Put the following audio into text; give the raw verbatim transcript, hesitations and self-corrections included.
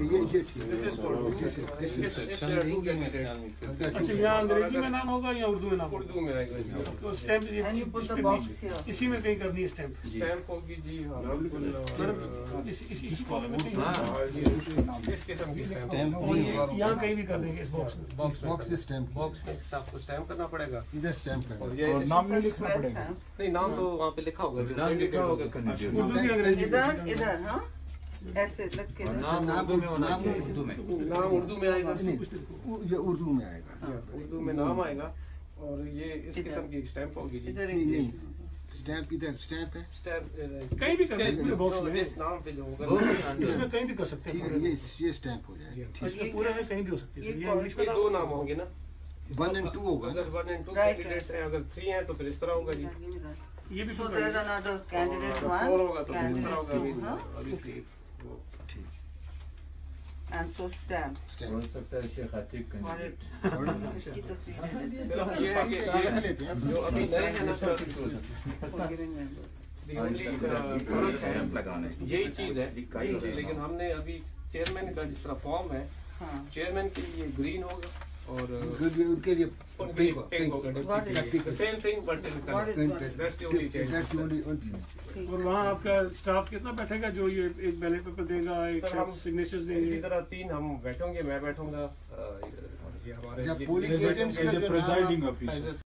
یہ یہ اچھا یہاں انگریزی میں نام ہوگا یا اردو میں نام؟ اردو میں آئے گا جی. تو اسٹیمپ اسی میں کہیں کرنی ہے اسٹیمپ؟ اسٹیمپ ہوگی جی ہاں بالکل اسی کالم میں کہیں اس قسم کی اسٹیمپ. اور یہ یہاں کہیں بھی کر دیں گے اس باکس میں؟ باکس باکس اسٹیمپ باکس میں آپ کو اسٹیمپ کرنا پڑے گا. ادھر اسٹیمپ اور کرنا یہ نام نہیں لکھنا پڑے گا. نہیں نام تو وہاں پہ لکھا ہوگا. نام لکھا ہوگا اردو کی انگریزی ادھر ادھر ہاں ایسے لکھ کے نام اردو میں ہونا چاہیے. اردو میں نام اردو میں آئے گا. یہ اردو میں آئے گا. اردو میں نام آئے گا اور یہ اس قسم کی اسٹیمپ ہوگی جی. ادھر نہیں اسٹیمپ ادھر اسٹیمپ ہے. اسٹیمپ کہیں بھی کر سکتے باکس میں، اس نام پہ جو ہوگا اس میں کہیں بھی کر سکتے ٹھیک ہے ہیں. یہ یہ اسٹیمپ ہو جائے گا. اس میں پورے میں کہیں بھی ہو سکتی ہے. یہ انگلش یہ میں دو نام ہوں گے نا. ون اینڈ ٹو ہوگا. اگر ون اینڈ ٹو کینڈیڈیٹس ہیں، اگر تھری ہیں تو پھر اس طرح ہوگا جی. یہ بھی So there is another candidate for one ہوگا تو پھر اس طرح ہوگا. obviously وہ and so stamp. ہو سکتا ہے شیخ عتیق کا اور اس کی تصویر ہے. صرف یہ ہے کہ یہ جو ابھی نئے ہیں نا سر Forgiving members. the only فرق ہے یہی چیز ہے. لیکن ہم نے ابھی چیئرمین کا جس طرح فارم ہے ہاں چیئرمین کے لیے گرین ہوگا اور ان کے لیے ان کے لیے پنک ہوگا. Same thing but that's the only change. اور وہاں آپ کا اسٹاف کتنا بیٹھے گا جو یہ ایک بیلٹ پیپر دے گا، ایک سگنیچرز دیں اسی گے؟ طرح تین ہم بیٹھوں گے. میں بیٹھوں گا، یہ ہمارے پولنگ ایجنٹس پریزائڈنگ آفیسر